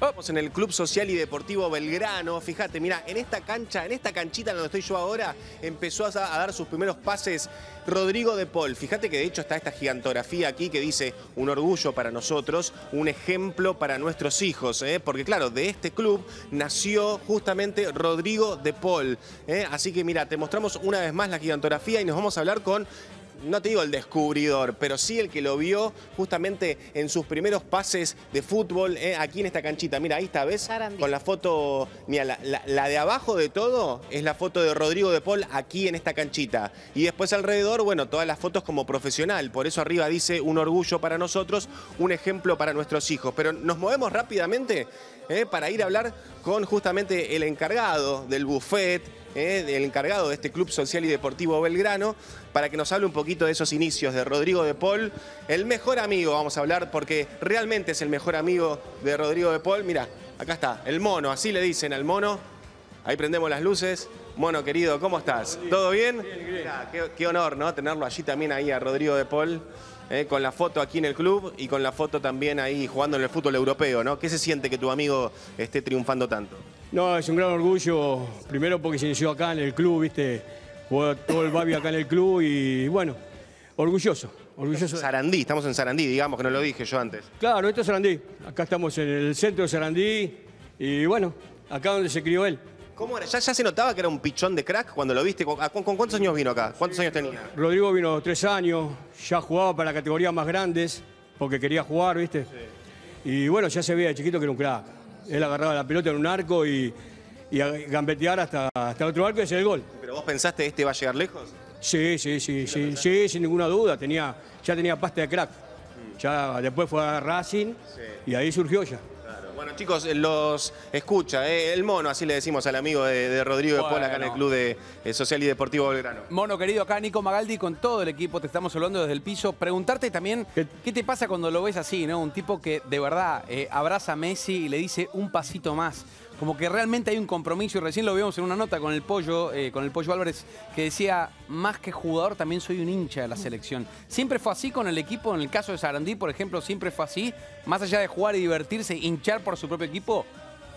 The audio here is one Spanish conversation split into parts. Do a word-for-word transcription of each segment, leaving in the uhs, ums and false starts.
Estamos en el Club Social y Deportivo Belgrano. Fíjate, mira, en esta cancha, en esta canchita donde estoy yo ahora, empezó a, a dar sus primeros pases Rodrigo de Paul. Fíjate que de hecho está esta gigantografía aquí que dice un orgullo para nosotros, un ejemplo para nuestros hijos, ¿eh? Porque claro, de este club nació justamente Rodrigo de Paul, ¿eh? Así que mira, te mostramos una vez más la gigantografía y nos vamos a hablar con... No te digo el descubridor, pero sí el que lo vio justamente en sus primeros pases de fútbol, eh, aquí en esta canchita. Mira, ahí está, ¿ves? Sarandí. Con la foto, mira, la, la, la de abajo de todo es la foto de Rodrigo de Paul aquí en esta canchita. Y después alrededor, bueno, todas las fotos como profesional. Por eso arriba dice un orgullo para nosotros, un ejemplo para nuestros hijos. Pero nos movemos rápidamente eh, para ir a hablar con justamente el encargado del buffet, Eh, el encargado de este Club Social y Deportivo Belgrano, para que nos hable un poquito de esos inicios de Rodrigo de Paul, el mejor amigo, vamos a hablar, porque realmente es el mejor amigo de Rodrigo de Paul. Mira, acá está, el mono, así le dicen al mono. Ahí prendemos las luces. Mono querido, ¿cómo estás? ¿Todo bien? Bien, bien. Mirá, qué, qué honor, ¿no? Tenerlo allí también ahí a Rodrigo de Paul. Eh, con la foto aquí en el club y con la foto también ahí jugando en el fútbol europeo, ¿no? ¿Qué se siente que tu amigo esté triunfando tanto? No, es un gran orgullo, primero porque se inició acá en el club, ¿viste? Jugó todo el Babi acá en el club y bueno, orgulloso, orgulloso. Sarandí, estamos en Sarandí, digamos, que no lo dije yo antes. Claro, esto es Sarandí, acá estamos en el centro de Sarandí y bueno, acá donde se crió él. ¿Cómo era? ¿Ya, ya se notaba que era un pichón de crack cuando lo viste? ¿Con, con, con cuántos años vino acá? ¿Cuántos años tenía? Rodrigo vino tres años, ya jugaba para categorías más grandes, porque quería jugar, ¿viste? Sí. Y bueno, ya se veía de chiquito que era un crack. Él agarraba la pelota en un arco y, y a gambetear hasta, hasta el otro arco y hacer el gol. ¿Pero vos pensaste este va a llegar lejos? Sí, sí, sí, sí, sí, sin ninguna duda. Tenía, ya tenía pasta de crack. Mm. Ya después fue a Racing sí. Y ahí surgió ya. Bueno, chicos, los escucha, eh, el mono, así le decimos al amigo de, de Rodrigo bueno. de Paul acá en el Club de, de Social y Deportivo Belgrano. Mono querido, acá Nico Magaldi con todo el equipo, te estamos hablando desde el piso. Preguntarte también, ¿qué, ¿qué te pasa cuando lo ves así, no? Un tipo que de verdad eh, abraza a Messi y le dice un pasito más. Como que realmente hay un compromiso y recién lo vimos en una nota con el Pollo, eh, con el Pollo Álvarez, que decía, más que jugador también soy un hincha de la selección. ¿Siempre fue así con el equipo? En el caso de Sarandí, por ejemplo, ¿siempre fue así? Más allá de jugar y divertirse, hinchar por su propio equipo.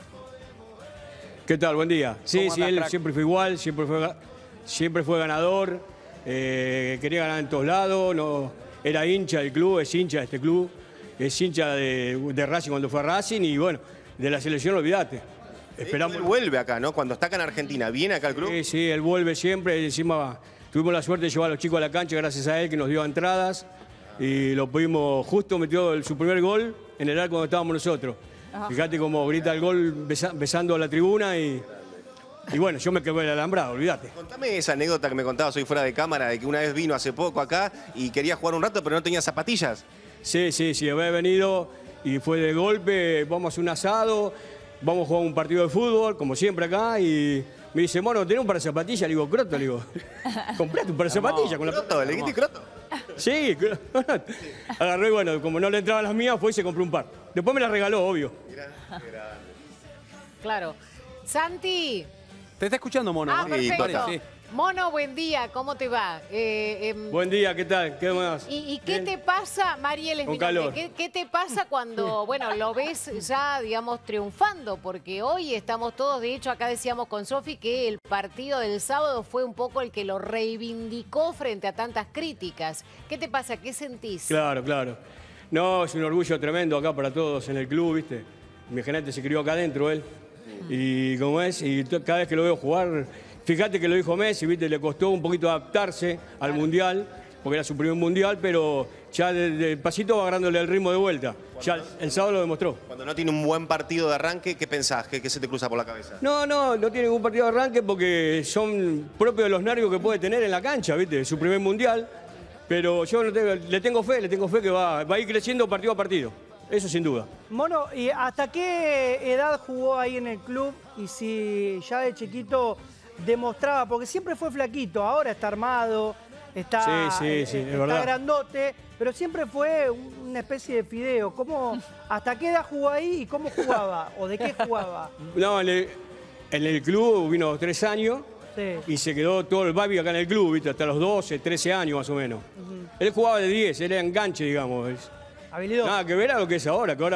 ¿Qué tal? Buen día. Sí, sí, él crack? siempre fue igual, siempre fue, siempre fue ganador, eh, quería ganar en todos lados, no, era hincha del club, es hincha de este club, es hincha de, de Racing cuando fue a Racing y bueno, de la selección olvídate. Esperamos. Él vuelve acá, ¿no? Cuando está acá en Argentina, ¿viene acá al club? Sí, sí, él vuelve siempre. Encima tuvimos la suerte de llevar a los chicos a la cancha gracias a él, que nos dio entradas. Y lo pudimos, justo metió el, su primer gol en el arco donde estábamos nosotros. Ajá. Fíjate cómo grita el gol besa, besando a la tribuna y... Y bueno, yo me quedé el alambrado, olvídate. Contame esa anécdota que me contabas hoy fuera de cámara, de que una vez vino hace poco acá y quería jugar un rato, pero no tenía zapatillas. Sí, sí, sí, había venido y fue de golpe, vamos a hacer un asado... Vamos a jugar un partido de fútbol, como siempre acá, y me dice, bueno, ¿tenés un par de zapatillas? Le digo, croto, le digo, comprate un par de zapatillas. Con la... ¿Croto? ¿Le dijiste croto? Sí, agarró y bueno, como no le entraban las mías, fue y se compró un par. Después me las regaló, obvio. Mirá, qué grande. Claro. Santi. Te está escuchando, Mono. Ah, ¿no? perfecto. Sí. Mono, buen día, ¿cómo te va? Eh, eh, buen día, ¿qué tal? ¿Qué más? ¿Y, y qué te pasa, Mariel? Es Con mi nombre. calor. ¿Qué, ¿Qué te pasa cuando, bueno, lo ves ya, digamos, triunfando? Porque hoy estamos todos, de hecho, acá decíamos con Sofi que el partido del sábado fue un poco el que lo reivindicó frente a tantas críticas. ¿Qué te pasa? ¿Qué sentís? Claro, claro. No, es un orgullo tremendo acá para todos en el club, ¿viste? Mi gerente se crió acá adentro, él. Y como es, y cada vez que lo veo jugar... Fíjate que lo dijo Messi, ¿viste? Le costó un poquito adaptarse al Mundial, porque era su primer Mundial, pero ya de, de pasito va agarrándole el ritmo de vuelta. Ya el, el sábado lo demostró. Cuando no tiene un buen partido de arranque, ¿qué pensás? ¿Qué, qué se te cruza por la cabeza? No, no, no tiene ningún partido de arranque porque son propios de los nervios que puede tener en la cancha, ¿viste? Su primer Mundial. Pero yo no tengo, le tengo fe, le tengo fe que va, va a ir creciendo partido a partido. Eso sin duda. Mono, ¿y hasta qué edad jugó ahí en el club? Y si ya de chiquito... demostraba, porque siempre fue flaquito, ahora está armado, está, sí, sí, sí, eh, es está verdad. grandote, pero siempre fue una especie de fideo. ¿Cómo, ¿Hasta qué edad jugó ahí y cómo jugaba? ¿O de qué jugaba? No, en el, en el club vino tres años sí. Y se quedó todo el Babi acá en el club, ¿viste? Hasta los doce, trece años más o menos. Uh-huh. Él jugaba de diez, él era enganche, digamos. Habilidoso. Nada que ver a lo que es ahora, que ahora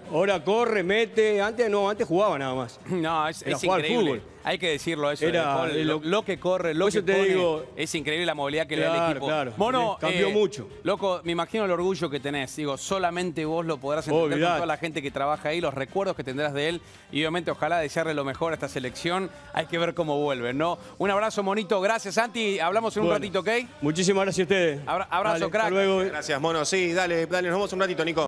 Ahora corre, mete. Antes no, antes jugaba nada más. No, es, Era es jugar increíble. fútbol. Hay que decirlo eso. Era, de Paul, eh, lo, lo que corre, lo por que eso te pone, digo- es increíble la movilidad que le da Claro, el equipo. claro. Mono, Cambió eh, mucho. Loco, me imagino el orgullo que tenés. Digo, solamente vos lo podrás entender Olvidate. con toda la gente que trabaja ahí, los recuerdos que tendrás de él. Y obviamente, ojalá desearle lo mejor a esta selección. Hay que ver cómo vuelven, ¿no? Un abrazo, Monito. Gracias, Santi. Hablamos en un Bueno, ratito, ¿ok? Muchísimas gracias a ustedes. Abra- abrazo, Dale, crack. Hasta luego. Gracias, Mono. Sí, dale, dale, nos vemos un ratito, Nico.